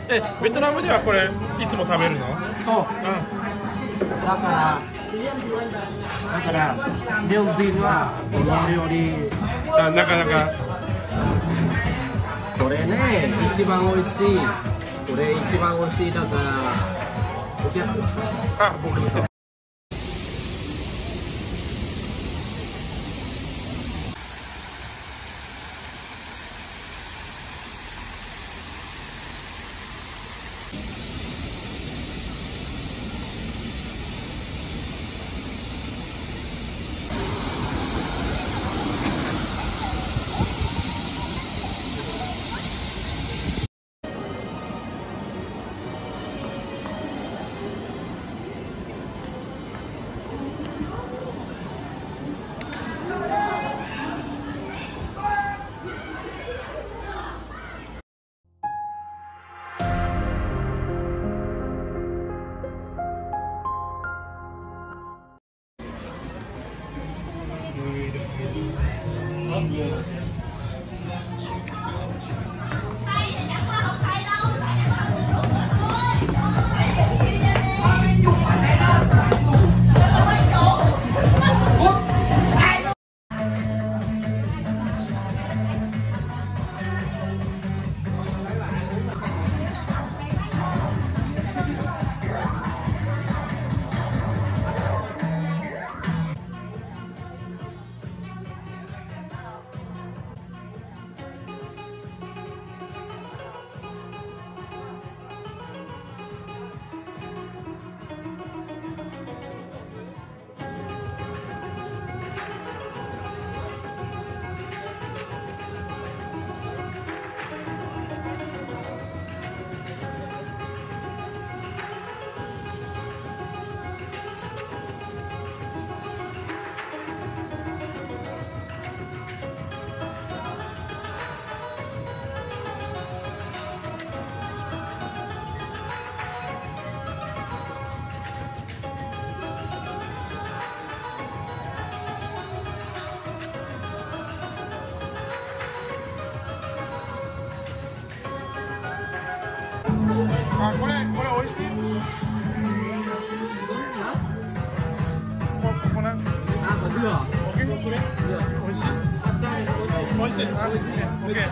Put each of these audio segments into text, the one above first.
ベトナムではこれいつも食べるの？ そう。だから日本人はこの料理なかなかこれね一番美味しい。これ一番美味しいだからお客さん。 あ、僕もそう。あ、これ美味しい。これ。あ、 マジか。 オッケー。これ。美味しい。美味しい。あ、美味しいね。オッケー。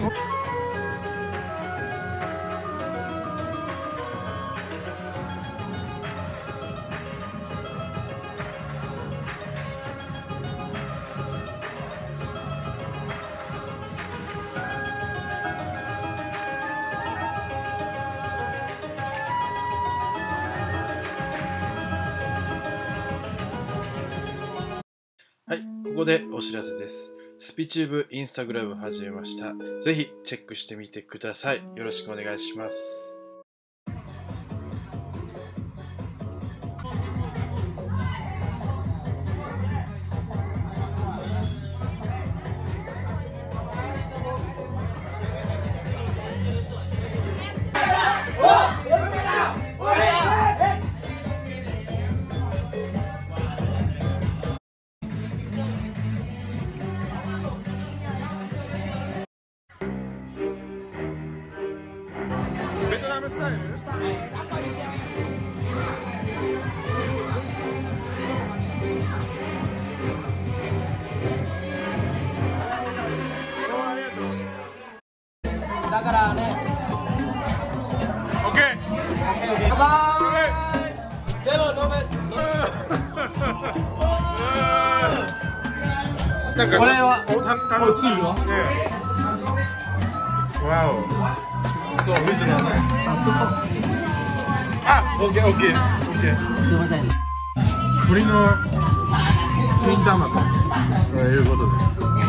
はい、ここでお知らせです。スピチューブインスタグラム始めました。ぜひチェックしてみてください。よろしくお願いします。ベトナムスタイル？ だからね。 オッケー。 乾杯。でも飲め。 なんかこれは楽しいよ。わお。そう、水だね。あ、オッケー、オッケー、オッケー。 すいません。 鶏の新玉ということです。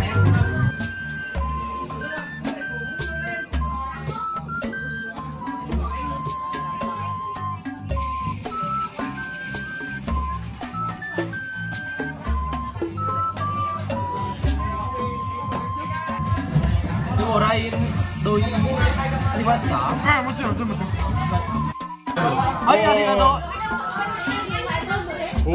でもLINE同意しました？ あ、もちろん、全部。 はい、ありがとう。 お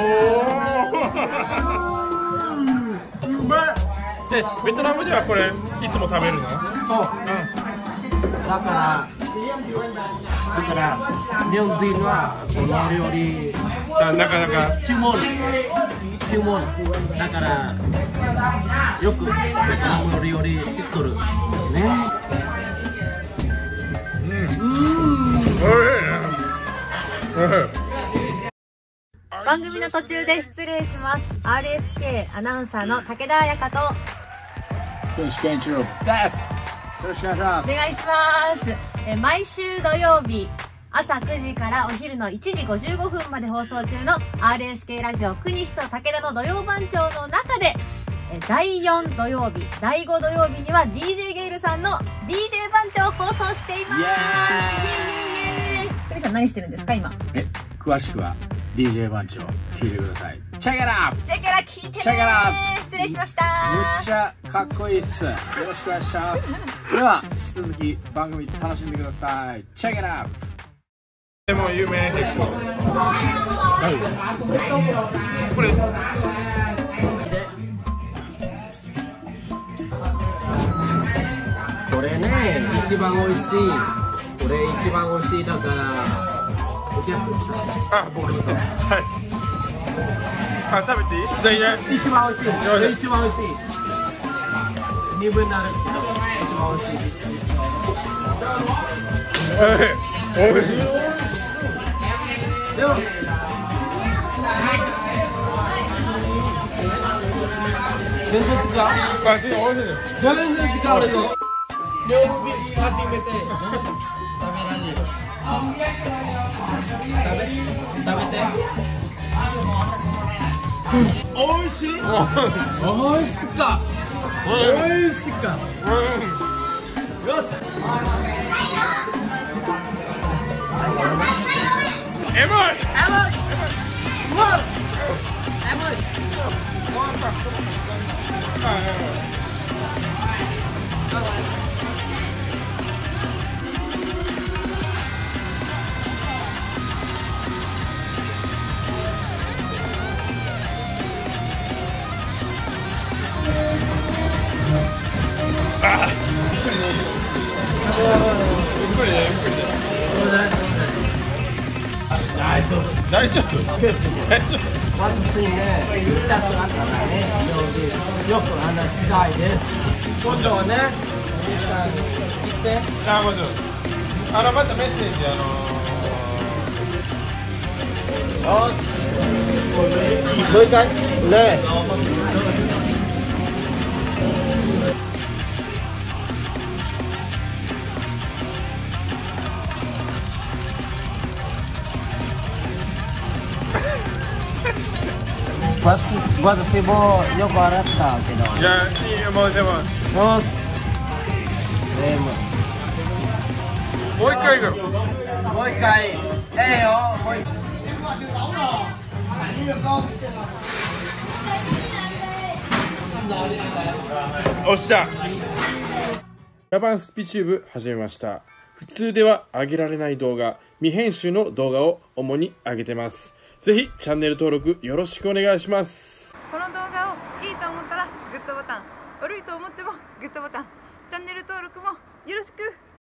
お。うまい。ベトナムではこれいつも食べるの？ そう。だからだから日本人はこの料理なかなか注文だからよくベトナム料理知っとるね。 番組の途中で失礼します。 RSK アナウンサーの武田彩香と吉健一郎です。よろしくお願いします。 お願いします。毎週土曜日朝9時からお昼の1時55分まで放送中の RSK ラジオ国西と武田の土曜番長の中で第4土曜日第5土曜日には DJ ゲイルさんの DJ 番長を放送しています。イエーイ。国西さん何してるんですか今？ 詳しくは DJ 番長聞いてください。チェックイットアップ。 チェックイット聞いてね。 チェックイットアップ。 失礼しました。 むっちゃかっこいいっす。よろしくお願いします。では引き続き番組楽しんでください。チェックイットアップ。 でも有名結構。これこれね一番美味しい。これ一番美味しいだからお客さん。 あ、僕もそう。はい。あ、食べていい？じゃあ一番美味しい。一番美味しい。二分になるけど一番美味しい。 美味しい。 でも全然違う。 あ、美味しいです。 全然違うぞ。料理初めて食べられる。食べて。おいしい。おいしか。おいしか。よし。 エモい。大丈夫。 私ね、言った姿がね、よく話したいです。今度はね、皆さん来て。 あ、もちろん。またメッセージもう一回ね。私もよく笑ったけど。 いや、いいよ、もうでも。もう一回行く。 もう一回。よ。もう一回。 おっしゃ。ラバンスピチューブ始めました。普通では上げられない動画、未編集の動画を主に上げてます。ぜひチャンネル登録よろしくお願いします。 この動画をいいと思ったらグッドボタン、悪いと思ってもグッドボタン、チャンネル登録もよろしく。